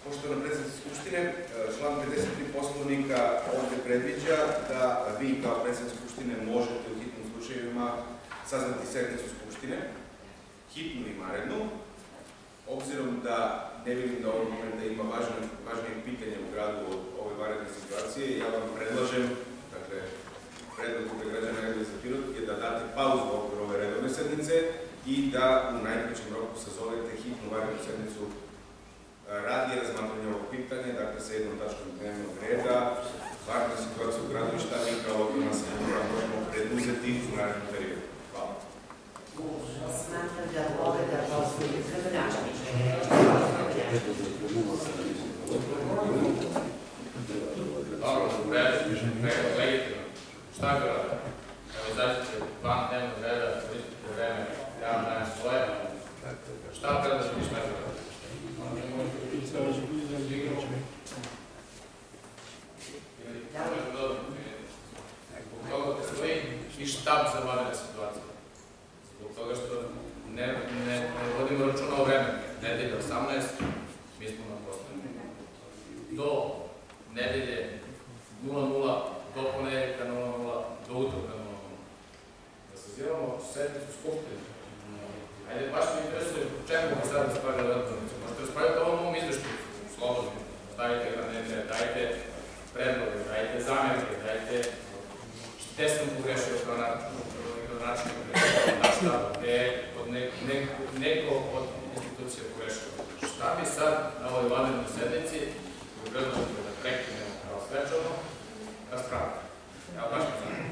Poštovana predsjednica Skupštine, član 53 Poslovnika ovdje predviđa da vi kao predsjednica Skupštine možete u hitnim slučajevima sazvati sednicu Skupštine, hitnu i vanrednu. Obzirom da ne vidim da ovog momenta ima važnijeg pitanja u gradu od ove vanredne situacije, ja vam predlažem, dakle, predlog koga građana Redovne za Pirot je da date pauzu u okviru ove redovne sednice i da u najkraćem roku sazovete hitnu vanrednu sednicu radi razmatranja ovog pitanja, dakle sa jednom tačkom dnevnog reda, vanredna situacija u gradu i šta mi kao lokalna samouprava možemo preduzeti u narednom periodu. Hvala. Smatram da povreda Poslovnika gradonačelničke reči. Dobro, legitimno. Šta ga rada? Evo, izađete van dnevnog reda, koristite vreme, ja vam dajem svoje. Šta predlažem i šta ga rada? Zbog toga postoji i štab za vanredne situacije. Zbog toga što ne vodimo računa o vremenu. Nedelje 18, mi smo na poslu. Do nedelje 00, do ponedeljka 00, do utorka 00. Da sazivamo sednicu Skupštine. Ajde, baš me interesuje čemu bi sad raspravljali o odbornicu. Možete raspravljati o ovom mom izveštaju, slobodno. Stavite ga na dnevni red, dajte predloge, dajte zamjerke, dajte gde sam pogrešio kao način gde je neko od institucija pogrešio. Šta bi sad na ovoj vanrednoj sednici u predložite da prekinemo kao svečano raspravljamo? Evo, baš me znam.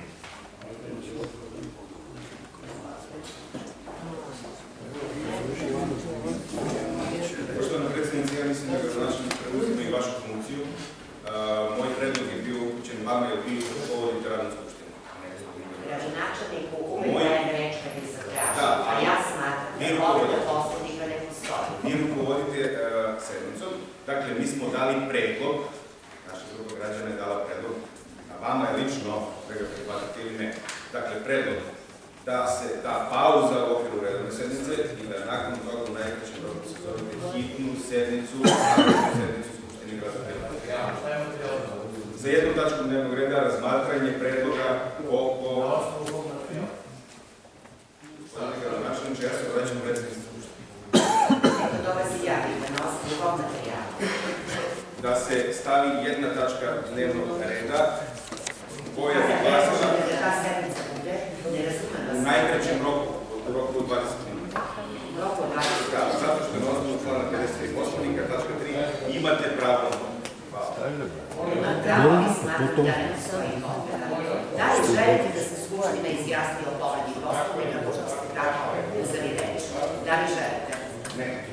Poštovana predsjednica, ja mislim da gradonačelnik preuzima i vašu funkciju. Moj predlog je bio upućen vama jer vi rukovodite radnu skupštinu. Gradonačelniku uvijek dajem reč kad bi se tražio, a ja smatram da povreda Poslovnika ne postoji. Vi rukovodite sednicom. Dakle, mi smo dali predlog, naša grupa građana je dala predlog, a vama je lično, da ga prihvatite ili ne. Dakle, predlog da se ta pauza u okviru redovne sednice i da nakon toga u najkraćem roku se zovete hitnu sednicu Skupštine grada Pirota. Za jednu tačku dnevnog reda razmatranje predloga oko... Gradonačelniče, ja se vraćam predsjednici Skupštine. Dolazi javni da nosi u kom materijalu. Da se stavi jedna tačka dnevnog reda koja je glasila u najkraćem roku, u roku od 20 minuta. Zato što je na osnovu člana 53 Poslovnika, tačka 3, imate pravo. Ima pravo i smatram da ne postoji povreda. Da li želite da se Skupština izjasni o povredi Poslovnika, pošto ste tako uzeli reč? Da li želite? Ne.